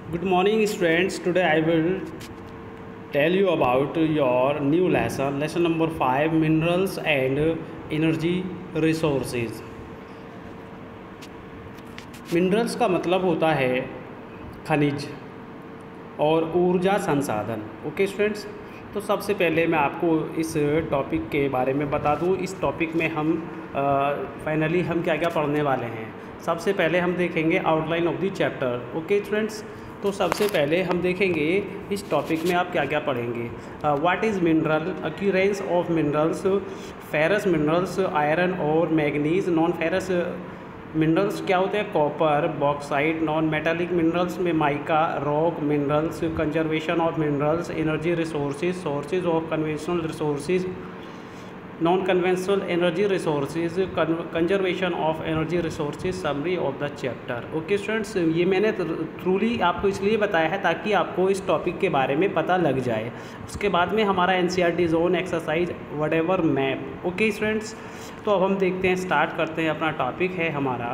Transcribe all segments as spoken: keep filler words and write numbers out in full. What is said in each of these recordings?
Good morning, students. Today I will tell you about your new lesson, lesson number five, minerals and energy resources. Minerals का मतलब होता है खनिज और ऊर्जा संसाधन। ओके स्टूडेंट्स, तो सबसे पहले मैं आपको इस टॉपिक के बारे में बता दूं। इस टॉपिक में हम फाइनली हम क्या क्या पढ़ने वाले हैं। सबसे पहले हम देखेंगे outline of the chapter. Okay students, तो सबसे पहले हम देखेंगे इस टॉपिक में आप क्या क्या पढ़ेंगे। What is mineral, occurrence of minerals, ferrous minerals, iron और मैग्नीज। नॉन फेरस मिनरल्स क्या होते हैं, copper, bauxite. Non metallic minerals में mica, rock minerals. Conservation of minerals, energy resources, sources of conventional resources, non conventional energy resources, conservation of energy resources, summary of the chapter. Okay students, ये मैंने थ्रूली आपको इसलिए बताया है ताकि आपको इस टॉपिक के बारे में पता लग जाए। उसके बाद में हमारा NCERT zone exercise whatever map. Okay students, तो अब हम देखते हैं, स्टार्ट करते हैं। अपना टॉपिक है हमारा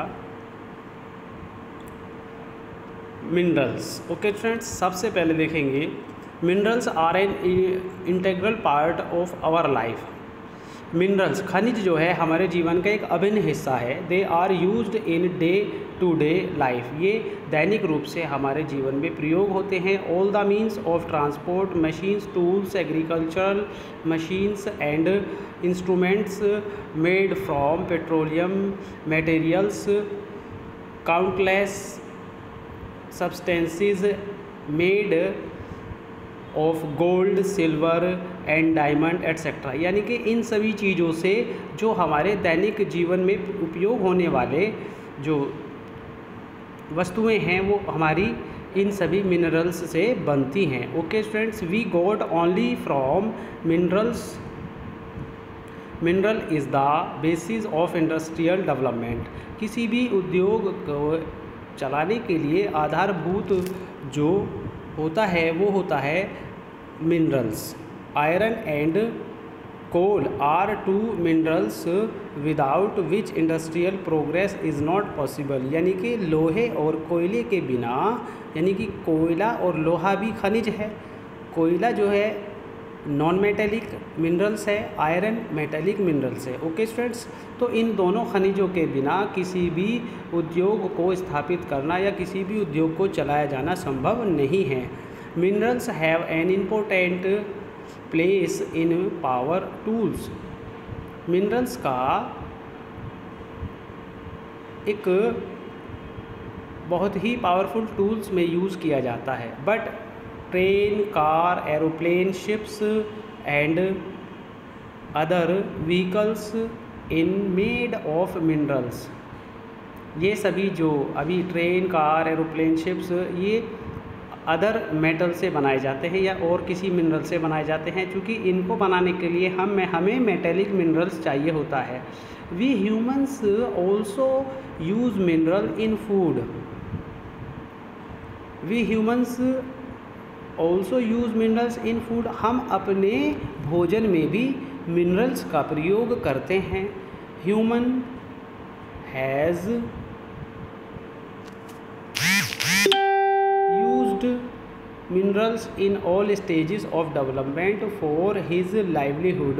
मिनरल्स। ओके स्टूडेंट्स, सबसे पहले देखेंगे minerals are an integral part of our life. Minerals खनिज जो है हमारे जीवन का एक अभिन्न हिस्सा है। They are used in day to day life, ये दैनिक रूप से हमारे जीवन में प्रयोग होते हैं। All the means of transport, machines, tools, agricultural machines and instruments made from petroleum materials, countless substances made of gold, silver and diamond etcetera. यानी कि इन सभी चीज़ों से जो हमारे दैनिक जीवन में उपयोग होने वाले जो वस्तुएं हैं वो हमारी इन सभी मिनरल्स से बनती हैं। Okay students, we got only from minerals. Mineral is the basis of industrial development. किसी भी उद्योग को चलाने के लिए आधारभूत जो होता है वो होता है minerals. Iron and coal are two minerals without which industrial progress is not possible. यानी कि लोहे और कोयले के बिना, यानी कि कोयला और लोहा भी खनिज है। कोयला जो है नॉन मेटेलिक मिनरल्स है, आयरन मेटेलिक मिनरल्स है। ओके स्टूडेंट्स, तो इन दोनों खनिजों के बिना किसी भी उद्योग को स्थापित करना या किसी भी उद्योग को चलाया जाना संभव नहीं है। Minerals have an important place in power tools. Minerals का एक बहुत ही पावरफुल टूल्स में यूज़ किया जाता है। But train, car, aeroplane, ships and other vehicles in made of minerals, ये सभी जो अभी ट्रेन, कार, एरोप्लेन, शिप्स, ये अदर मेटल से बनाए जाते हैं या और किसी मिनरल से बनाए जाते हैं। क्योंकि इनको बनाने के लिए हम हमें मेटेलिक मिनरल्स चाहिए होता है। We humans also use mineral in food. We humans also use minerals in food. हम अपने भोजन में भी मिनरल्स का प्रयोग करते हैं। Human has used minerals in all stages of development for his livelihood,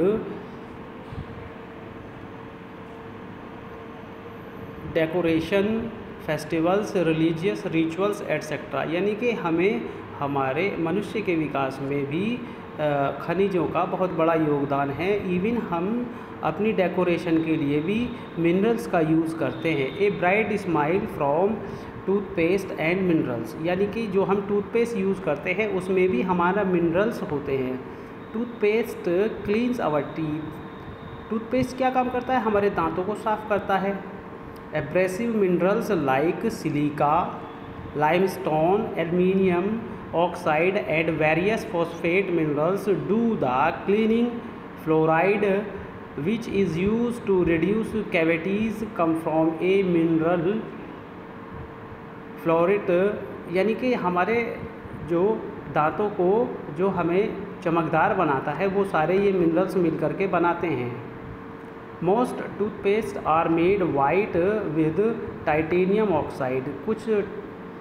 decoration, festivals, religious rituals etcetera. यानी कि हमें हमारे मनुष्य के विकास में भी खनिजों का बहुत बड़ा योगदान है। इवन हम अपनी डेकोरेशन के लिए भी मिनरल्स का यूज़ करते हैं। A bright smile from toothpaste and minerals, यानी कि जो हम टूथपेस्ट यूज़ करते हैं उसमें भी हमारा मिनरल्स होते हैं। Toothpaste cleans our teeth. Toothpaste क्या काम करता है, हमारे दांतों को साफ करता है। Abrasive minerals like silica, limestone, aluminium oxide and various phosphate minerals do the cleaning. Fluoride which is use to reduce cavities come from a mineral fluorite. यानी कि हमारे जो दांतों को जो हमें चमकदार बनाता है वो सारे ये मिनरल्स मिल करके बनाते हैं। Most toothpaste are made white with titanium oxide. कुछ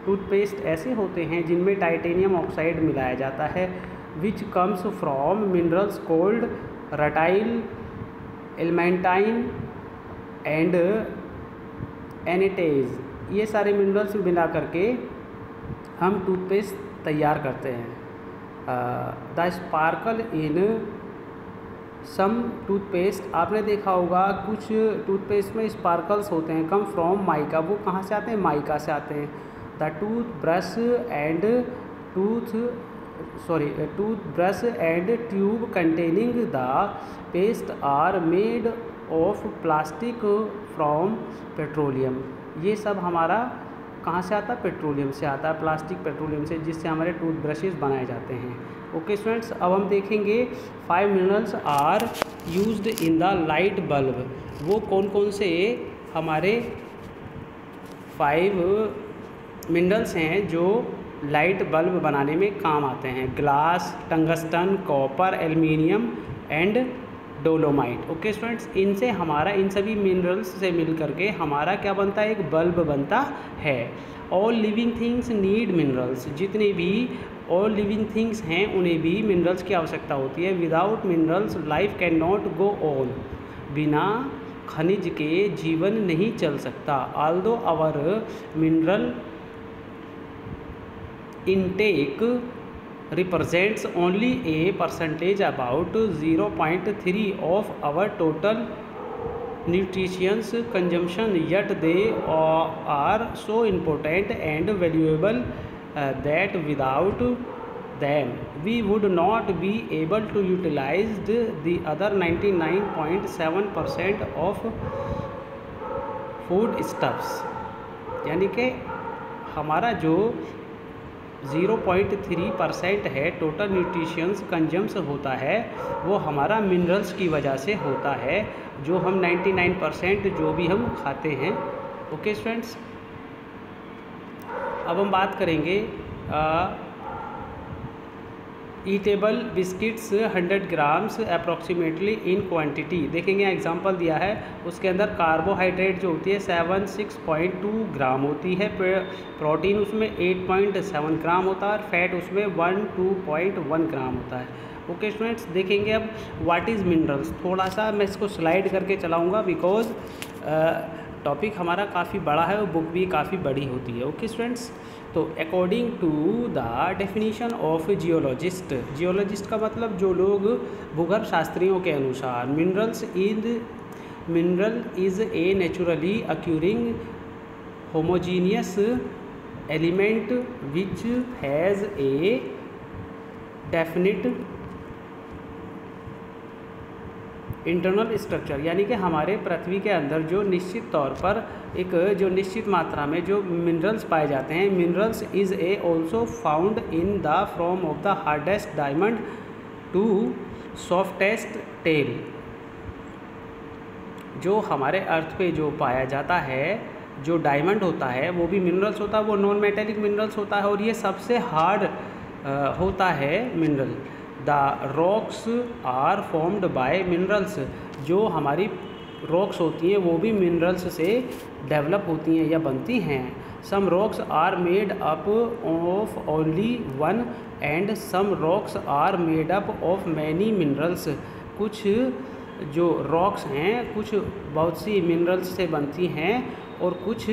टूथपेस्ट ऐसे होते हैं जिनमें टाइटेनियम ऑक्साइड मिलाया जाता है, which comes from minerals called rutile, ilmenite and anatase. ये सारे मिनरल्स मिला करके हम टूथपेस्ट तैयार करते हैं। The sparkle in some toothpaste, आपने देखा होगा कुछ टूथपेस्ट में स्पार्कल्स होते हैं, कम फ्रॉम माइका। वो कहाँ से आते हैं? माइका से आते हैं। The tooth brush and tooth sorry tooth brush and tube containing the paste are made of plastic from petroleum. ये सब हमारा कहाँ से आता है? पेट्रोलियम से आता है, प्लास्टिक पेट्रोलियम से, जिससे हमारे टूथ ब्रशेज़ बनाए जाते हैं। ओके स्टूडेंट्स, अब हम देखेंगे five minerals are used in the light bulb. वो कौन कौन से हमारे फाइव मिनरल्स हैं जो लाइट बल्ब बनाने में काम आते हैं? Glass, tungsten, copper, aluminium and dolomite. Okay students, इनसे हमारा इन सभी मिनरल्स से मिल करके हमारा क्या बनता है? एक बल्ब बनता है। All living things need minerals. जितने भी ऑल लिविंग थिंग्स हैं उन्हें भी मिनरल्स की आवश्यकता होती है। Without minerals life can not go on. बिना खनिज के जीवन नहीं चल सकता। Although our mineral intake represents only a percentage about zero point three of our total nutritious consumption, yet they are so important and valuable uh, that without them we would not be able to utilize the, the other ninety-nine point seven percent of food stuffs। यानी कि हमारा जो zero point three percent है total nutritions consumes होता है, वो हमारा minerals की वजह से होता है, जो हम नाइन्टी नाइन परसेंट जो भी हम खाते हैं। ओके स्टूडेंट्स, अब हम बात करेंगे eatable biscuits hundred grams approximately in quantity. देखेंगे एग्जांपल दिया है, उसके अंदर कार्बोहाइड्रेट जो होती है seven six point two gram होती है, प्रोटीन उसमें एट पॉइंट सेवन ग्राम होता है और फैट उसमें one two point one gram होता है। ओके स्टूडेंट्स, देखेंगे अब व्हाट इज़ मिनरल्स। थोड़ा सा मैं इसको स्लाइड करके चलाऊँगा बिकॉज टॉपिक हमारा काफ़ी बड़ा है और बुक भी काफ़ी बड़ी होती है। ओके स्टूडेंट्स, तो according to the definition of geologist, geologist का मतलब जो लोग भूगर्भ शास्त्रियों के अनुसार, minerals is mineral is a naturally occurring homogeneous element which has a definite internal structure. यानी कि हमारे पृथ्वी के अंदर जो निश्चित तौर पर एक जो निश्चित मात्रा में जो मिनरल्स पाए जाते हैं। Minerals is a also found in the from of the hardest diamond to softest talc. जो हमारे अर्थ पे जो पाया जाता है, जो डायमंड होता है वो भी मिनरल्स होता है, वो नॉन मेटेलिक मिनरल्स होता है और ये सबसे हार्ड होता है mineral. The rocks are formed by minerals. जो हमारी रॉक्स होती हैं वो भी मिनरल्स से डेवलप होती हैं या बनती हैं। Some rocks are made up of only one and some rocks are made up of many minerals. कुछ जो रॉक्स हैं कुछ बहुत सी मिनरल्स से बनती हैं और कुछ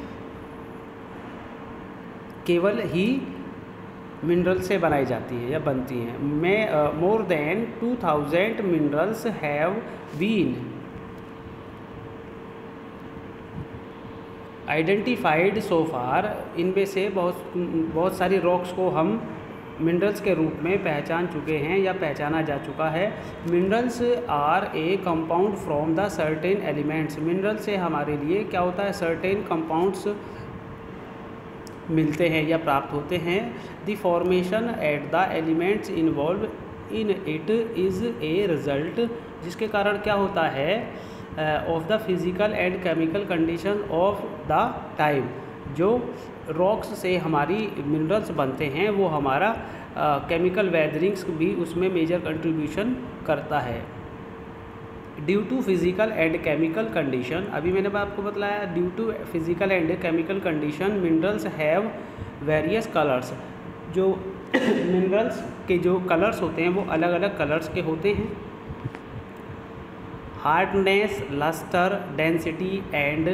केवल ही मिनरल से बनाई जाती हैं या बनती हैं। मैं more than two thousand minerals have been identified so far. इनमें से बहुत बहुत सारी रॉक्स को हम मिनरल्स के रूप में पहचान चुके हैं या पहचाना जा चुका है। Minerals are a compound from the certain elements. Mineral से हमारे लिए क्या होता है? सर्टेन कंपाउंड्स मिलते हैं या प्राप्त होते हैं। The formation at the elements involve in it is a result, जिसके कारण क्या होता है? Of the physical and chemical condition of the time. जो रॉक्स से हमारी मिनरल्स बनते हैं वो हमारा केमिकल वेदरिंग्स भी उसमें मेजर कंट्रीब्यूशन करता है। Due to physical and chemical condition, अभी मैंने आपको बताया due to physical and chemical condition minerals have various colours. जो मिनरल्स के जो कलर्स होते हैं वो अलग अलग कलर्स के होते हैं। Hardness, lustre, density and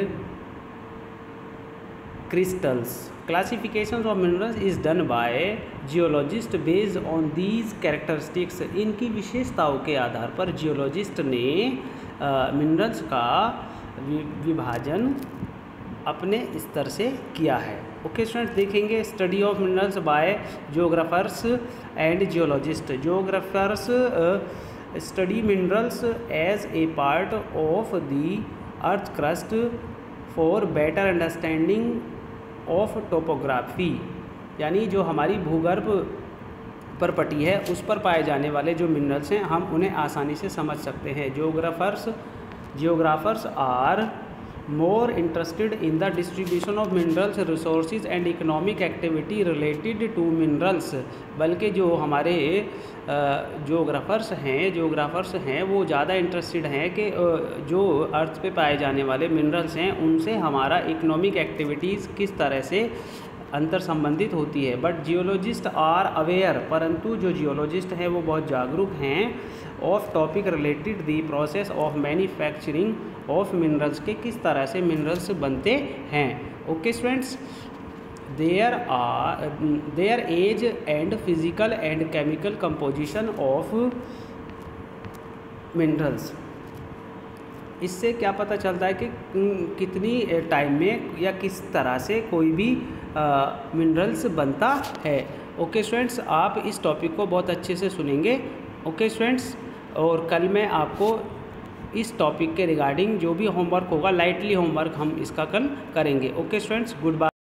crystals. Classifications of minerals is done by geologist based on these characteristics. इनकी विशेषताओं के आधार पर जियोलॉजिस्ट ने मिनरल्स का विभाजन अपने स्तर से किया है। ओके स्टूडेंट्स, देखेंगे study of minerals by geographers and geologist. Geographers study minerals as a part of the earth crust for better understanding of topography, यानी जो हमारी भूगर्भ पर पटी है उस पर पाए जाने वाले जो मिनरल्स हैं हम उन्हें आसानी से समझ सकते हैं। Geographers geographers are more interested in the distribution of minerals resources and economic activity related to minerals, बल्कि जो हमारे जियोग्राफर्स हैं जियोग्राफर्स हैं वो ज़्यादा इंटरेस्टेड हैं कि जो अर्थ पे पाए जाने वाले मिनरल्स हैं उनसे हमारा इकोनॉमिक एक्टिविटीज़ किस तरह से अंतर संबंधित होती है। बट जियोलॉजिस्ट आर अवेयर, परंतु जो जियोलॉजिस्ट हैं वो बहुत जागरूक हैं of topic related the process of manufacturing of minerals के किस तरह से मिनरल्स बनते हैं। Okay students, there are there as and physical and chemical composition of minerals, इससे क्या पता चलता है कि कितनी टाइम में या किस तरह से कोई भी मिनरल्स बनता है। ओके स्टूडेंट्स, आप इस टॉपिक को बहुत अच्छे से सुनेंगे। ओके स्टूडेंट्स, और कल मैं आपको इस टॉपिक के रिगार्डिंग जो भी होमवर्क होगा, लाइटली होमवर्क हम इसका कल करेंगे। Okay students, good bye.